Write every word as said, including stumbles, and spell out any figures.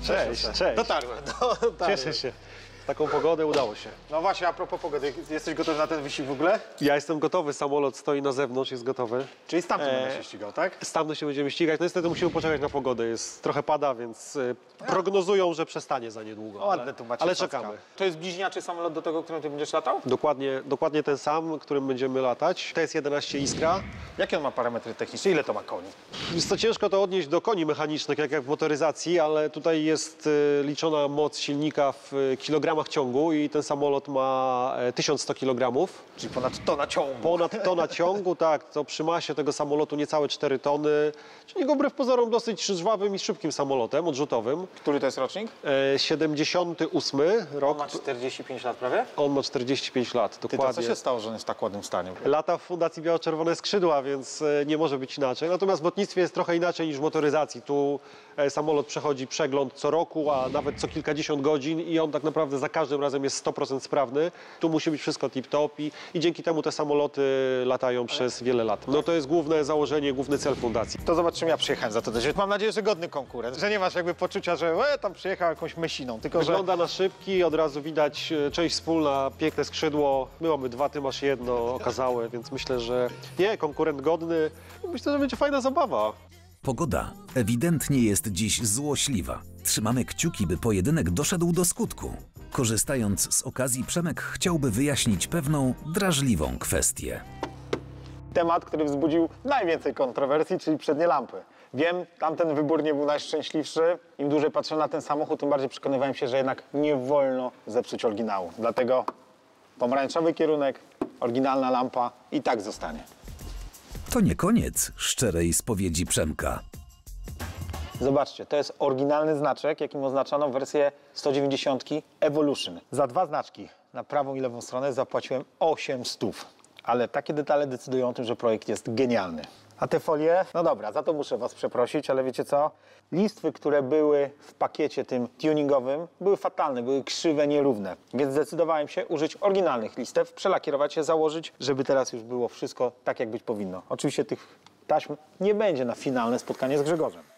Cześć, cześć. Dotarłem. Dotarłem. Cieszę się. W taką pogodę udało się. No właśnie, a propos pogody, jesteś gotowy na ten wyścig w ogóle? Ja jestem gotowy, samolot stoi na zewnątrz, jest gotowy. Czyli stamtąd Eee, będę się ścigał, tak? Stamtąd się będziemy ścigać. No niestety musimy poczekać na pogodę. Jest trochę pada, więc y, prognozują, że przestanie za niedługo. O, ładne tu macie ale paska. czekamy. To jest bliźniaczy samolot do tego, którym ty będziesz latał? Dokładnie, dokładnie ten sam, którym będziemy latać. T S jedenaście Iskra. Jakie on ma parametry techniczne? Ile to ma koni? Jest to ciężko to odnieść do koni mechanicznych, jak, jak w motoryzacji, ale tutaj jest y, liczona moc silnika w y, kilogramach ciągu i ten samolot ma y, tysiąc sto kilogramów. Czyli ponad tona ciągu. Ponad tona ciągu, tak, to przy masie tego samolotu niecałe cztery tony, czyli go wbrew pozorom dosyć żwawym i szybkim samolotem odrzutowym. Który to jest rocznik? E, siedemdziesiąty ósmy On rok, ma czterdzieści pięć lat prawie? on ma czterdzieści pięć lat, Ty, to dokładnie. co się stało, że on jest w tak ładnym stanie? Lata w Fundacji Biało-Czerwone Skrzydła, więc e, nie może być inaczej. Natomiast w lotnictwie jest trochę inaczej niż w motoryzacji. Tu e, samolot przechodzi przegląd co roku, a nawet co kilkadziesiąt godzin i on tak naprawdę za każdym razem jest sto procent sprawny. Tu musi być wszystko tip-top i, i dzięki temu te samoloty latają przez wiele lat. No to jest główne założenie, główny cel Fundacji. To zobacz, czym ja przyjechałem za to też. Mam nadzieję, że godny konkurent, że nie masz jakby poczucia, że e, tam przyjechał jakąś mysiną, tylko że... Wygląda na szybki, od razu widać e, część wspólna, piękne skrzydło. My mamy dwa, ty masz jedno okazałe, więc myślę, że nie, konkurent godny. Myślę, że będzie fajna zabawa. Pogoda ewidentnie jest dziś złośliwa. Trzymamy kciuki, by pojedynek doszedł do skutku. Korzystając z okazji, Przemek chciałby wyjaśnić pewną drażliwą kwestię. Temat, który wzbudził najwięcej kontrowersji, czyli przednie lampy. Wiem, tamten wybór nie był najszczęśliwszy. Im dłużej patrzę na ten samochód, tym bardziej przekonywałem się, że jednak nie wolno zepsuć oryginału. Dlatego pomarańczowy kierunek, oryginalna lampa i tak zostanie. To nie koniec szczerej spowiedzi Przemka. Zobaczcie, to jest oryginalny znaczek, jakim oznaczono wersję sto dziewięćdziesiąt Evolution. Za dwa znaczki, na prawą i lewą stronę, zapłaciłem osiem stów. Ale takie detale decydują o tym, że projekt jest genialny. A te folie? No dobra, za to muszę was przeprosić, ale wiecie co? Listwy, które były w pakiecie tym tuningowym, były fatalne, były krzywe, nierówne. Więc zdecydowałem się użyć oryginalnych listew, przelakierować je, założyć, żeby teraz już było wszystko tak, jak być powinno. Oczywiście tych taśm nie będzie na finalne spotkanie z Grzegorzem.